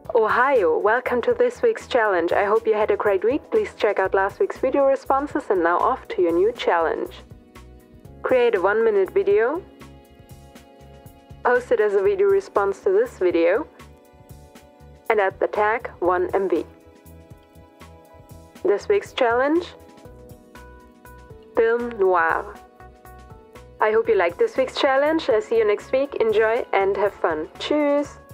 Ohio, welcome to this week's challenge. I hope you had a great week. Please check out last week's video responses and now off to your new challenge. Create a 1-minute video. Post it as a video response to this video. And add the tag 1MV. This week's challenge: Film Noir. I hope you liked this week's challenge. I'll see you next week. Enjoy and have fun. Tschüss!